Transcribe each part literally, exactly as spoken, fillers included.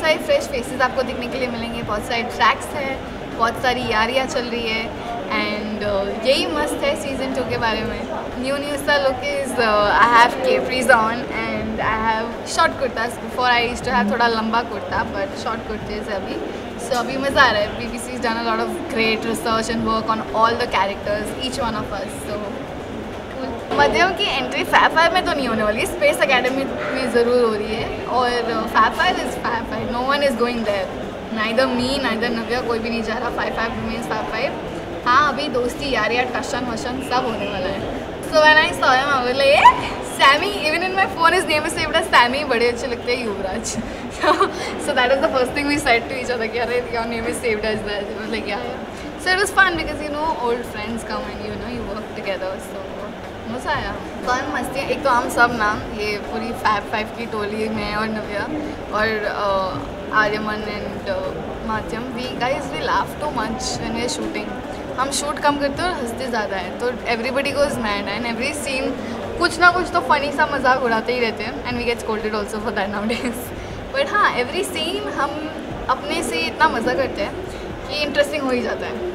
सारे fresh faces आपको दिखने के लिए मिलेंगे, बहुत सारे ट्रैक्स हैं, बहुत सारी यारियाँ चल रही है एंड uh, यही मस्त है सीज़न टू के बारे में. न्यू न्यू सा look is I have capris on and I have short kurtas. Before I used to have थोड़ा लंबा कुर्ता बट शॉर्ट कुर्तेज अभी. सो so, अभी मज़ा आ रहा है. BBC is done a lot of great research and work on all the characters, each one of us. So Madhyam की entry fab five में तो नहीं होने वाली, स्पेस एकेडमी में ज़रूर हो रही है. और fab five is fab five, no one is going there. Neither me neither Navya, कोई भी नहीं जा रहा. Five five means fab five. हाँ, अभी दोस्ती यारियाँ टशन वशन सब होने वाला है. So when I saw him I was like Sammy. Even in my phone his name is saved as Sammy. बड़े अच्छे लगते हैं Yuvraj. So that is the first thing we said to each other कि अरे your name is saved as that. I was like yeah yeah. So it was fun because you know old friends come and you know you work together. So मज़ा आया. Fun मस्ती. एक तो हम सब ना ये पूरी फैब फाइव की टोली में और नव्या और Aryaman and Madhyam, we guys we laugh too much when we are shooting. हम शूट कम करते हैं और हंसते ज़्यादा है. तो everybody goes mad and every scene कुछ ना कुछ तो फ़नी सा मजाक उड़ाते ही रहते हैं. And we get scolded also for that nowadays. But हाँ, एवरी सीन हम अपने से इतना मज़ा करते हैं कि इंटरेस्टिंग हो ही जाता है.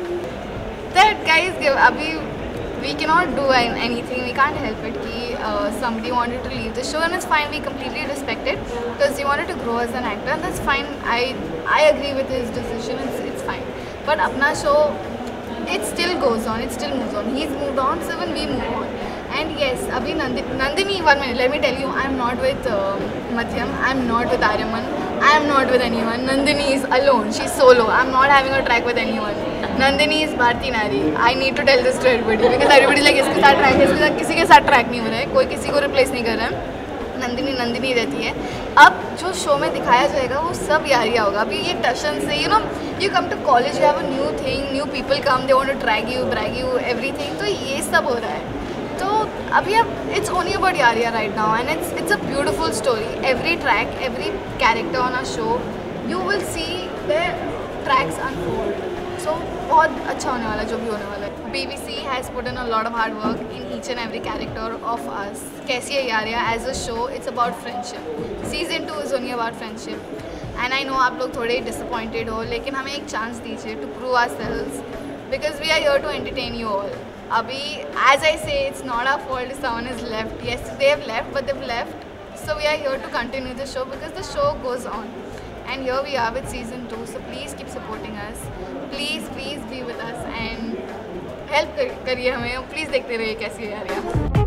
दैट गाइज अभी we cannot do anything, we can't help it कि uh, somebody wanted to leave the show and it's fine, we completely respect it because he wanted to grow as an actor and that's fine. I I agree with his decision, it's, it's fine. But अपना show it still goes on, it still moves on. He's moved on, so even we move on. And yes, अभी Nandini, Nandini one minute, let me tell you, I'm not with uh, Madhyam, I'm not with Aryaman, I'm not with anyone. Nandini is alone, she's solo. I'm not having a track with anyone. Nandini is Bharti Nari. I need to tell this to everybody because everybody like इसके साथ track है, इसके साथ किसी के साथ track नहीं हो रहा है, कोई किसी को रिप्लेस नहीं कर रहा है. नंदिनी नंदिनी रहती है. अब जो शो में दिखाया जाएगा वो सब यारियाँ होगा. अभी ये टशन से you know you come to college, you have a new thing, new people come, they want to drag you brag you everything. तो ये सब हो रहा है. तो अभी अब it's only about Yaariyan right now and it's it's a beautiful story. Every track, every character on a show you will see the tracks unfold. So बहुत अच्छा होने वाला है जो भी होने वाला है. B B C has put in a lot of hard work in each and every character of us. कैसी है यारिया as a show, it's about friendship. Season two is only about friendship. And I know आप लोग थोड़े disappointed हो, लेकिन हमें एक chance दीजिए to prove ourselves because we are here to entertain you all. अभी as I say, it's not our fault if someone is left. Yes, they have left, but they've left. So we are here to continue the show because the show goes on. And here we are with season two. So please keep supporting us. Please, please be with us and help करिए हमें. Please देखते रहिए कैसी है यारियाँ.